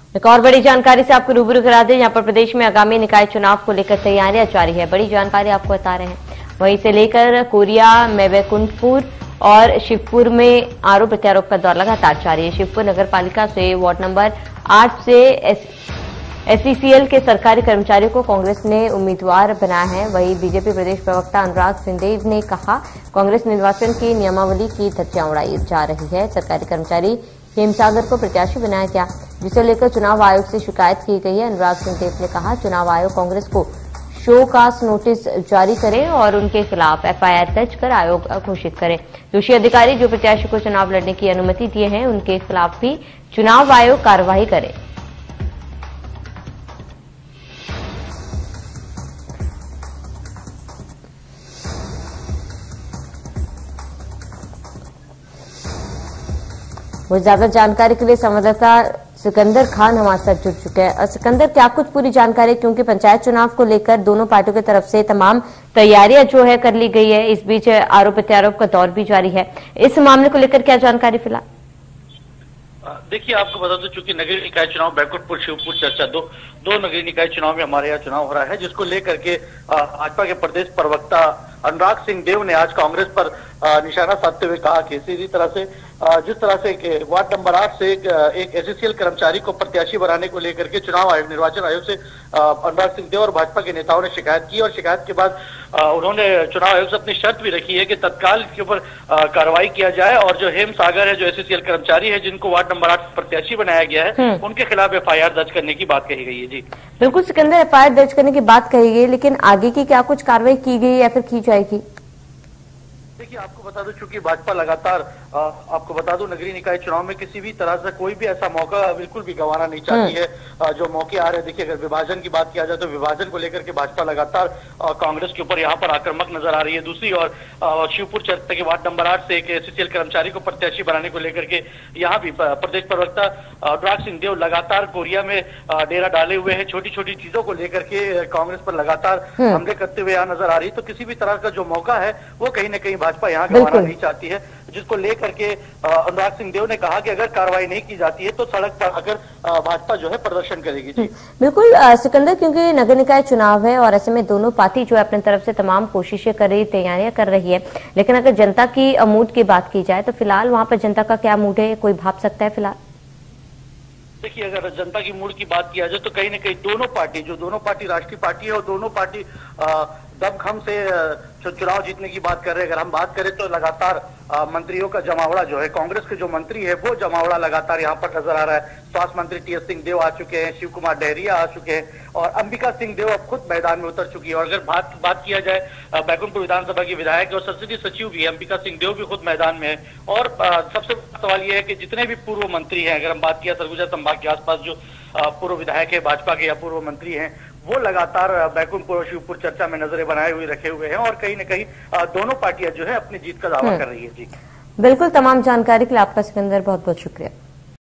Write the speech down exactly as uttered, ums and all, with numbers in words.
एक और बड़ी जानकारी से आपको रूबरू करा दें, यहाँ पर प्रदेश में आगामी निकाय चुनाव को लेकर तैयारियां जारी है। बड़ी जानकारी आपको बता रहे हैं। वहीं से लेकर कोरिया में वैकुंठपुर और शिवपुर में आरोप प्रत्यारोप का दौर लगातार जारी है। शिवपुर नगर पालिका से वार्ड नंबर आठ से एसईसीएल के सरकारी कर्मचारियों को कांग्रेस ने उम्मीदवार बनाया है। वहीं बीजेपी प्रदेश प्रवक्ता अनुराग सिंहदेव ने कहा, कांग्रेस निर्वाचन की नियमावली की धज्जियां उड़ाई जा रही है। सरकारी कर्मचारी हेमसागर को प्रत्याशी बनाया गया, जिसे लेकर चुनाव आयोग से शिकायत की गई है। अनुराग सिंहदेव ने कहा, चुनाव आयोग कांग्रेस को शो कास्ट नोटिस जारी करे और उनके खिलाफ एफआईआर दर्ज कर आयोग घोषित करे। दोषी अधिकारी जो प्रत्याशी को चुनाव लड़ने की अनुमति दिए हैं, उनके खिलाफ भी चुनाव आयोग कार्रवाई करे। वो ज्यादा जानकारी के लिए संवाददाता सिकंदर खान हमारे साथ जुड़ चुके हैं। और सिकंदर, क्या कुछ पूरी जानकारी, क्योंकि पंचायत चुनाव को लेकर दोनों पार्टियों की तरफ से तमाम तैयारियां जो है कर ली गई है। इस बीच आरोप प्रत्यारोप का दौर भी जारी है। इस मामले को लेकर क्या जानकारी फिलहाल? देखिए, आपको बता दूं, चूंकि नगरीय निकाय चुनाव बैकुंठपुर शिवपुर चर्चा दो दो नगरीय निकाय चुनाव में हमारे यहाँ चुनाव हो रहा है, जिसको लेकर के भाजपा के प्रदेश प्रवक्ता अनुराग सिंहदेव ने आज कांग्रेस पर निशाना साधते हुए कहा कि इसी तरह से जिस तरह से वार्ड नंबर आठ से एक, एक एसईसीएल कर्मचारी को प्रत्याशी बनाने को लेकर के चुनाव आयोग निर्वाचन आयोग से अनुराग सिंहदेव और भाजपा के नेताओं ने शिकायत की और शिकायत के बाद उन्होंने चुनाव आयोग से अपनी शर्त भी रखी है कि तत्काल इसके ऊपर कार्रवाई किया जाए और जो हेम सागर है, जो एसईसीएल कर्मचारी है, जिनको वार्ड नंबर आठ प्रत्याशी बनाया गया है, उनके खिलाफ एफआईआर दर्ज करने की बात कही गई है। जी बिल्कुल सिकंदर, एफआईआर दर्ज करने की बात कही गई, लेकिन आगे की क्या कुछ कार्रवाई की गई या फिर की जाएगी? देखिए, आपको बता दूं, चूंकि भाजपा लगातार आ, आपको बता दूं, नगरीय निकाय चुनाव में किसी भी तरह से कोई भी ऐसा मौका बिल्कुल भी गंवाना नहीं चाहती है। आ, जो मौके आ रहे हैं, देखिए, अगर विभाजन की बात किया जाए तो विभाजन को लेकर के भाजपा लगातार कांग्रेस के ऊपर यहाँ पर आक्रामक नजर आ रही है। दूसरी ओर शिवपुर चर्चा के वार्ड नंबर आठ से एक एसईसीएल कर्मचारी को प्रत्याशी बनाने को लेकर के यहाँ भी प्रदेश प्रवक्ता अनुराग सिंहदेव लगातार कोरिया में डेरा डाले हुए हैं। छोटी छोटी चीजों को लेकर के कांग्रेस पर लगातार हमले करते हुए यहाँ नजर आ रही है। तो किसी भी तरह का जो मौका है वो कहीं ना कहीं भाजपा यहाँ गंवाना नहीं चाहती है, जिसको लेकर के अनुराग सिंहदेव ने कहा कि अगर कार्रवाई नहीं की जाती है तो सड़क पर आकर भाजपा जो है प्रदर्शन करेगी। जी बिल्कुल सिकंदर, क्योंकि नगर निकाय चुनाव है और ऐसे में दोनों पार्टी जो है अपनी तरफ से तमाम कोशिशें कर रही, तैयारियां कर रही है, लेकिन अगर जनता की मूड की बात की जाए तो फिलहाल वहां पर जनता का क्या मूड है, कोई भाप सकता है फिलहाल? देखिए, अगर जनता की मूड की बात किया जाए तो कहीं ना कहीं दोनों पार्टी जो दोनों पार्टी राष्ट्रीय पार्टी है और दोनों पार्टी दमखम से चुनाव जीतने की बात कर रहे हैं। अगर हम बात करें तो लगातार मंत्रियों का जमावड़ा जो है, कांग्रेस के जो मंत्री है वो जमावड़ा लगातार यहाँ पर नजर आ रहा है। स्वास्थ्य मंत्री टीएस सिंहदेव आ चुके हैं, शिव कुमार डहरिया आ चुके हैं और अंबिका सिंहदेव अब खुद मैदान में उतर चुकी है। और अगर बात बात किया जाए बैकुंठपुर विधानसभा की विधायक और संसदीय सचिव भी अंबिका सिंहदेव भी खुद मैदान में है। और सबसे सवाल यह है कि जितने भी पूर्व मंत्री हैं, अगर हम बात किया सरगुजा संभाग के आसपास जो पूर्व विधायक है भाजपा के या पूर्व मंत्री हैं, वो लगातार बैकुंठपुर और शिवपुर चर्चा में नजरें बनाए हुए रखे हुए हैं और कहीं न कहीं दोनों पार्टियां जो है अपनी जीत का दावा कर रही है। जी बिल्कुल, तमाम जानकारी के लिए आपका सिकंदर बहुत बहुत शुक्रिया।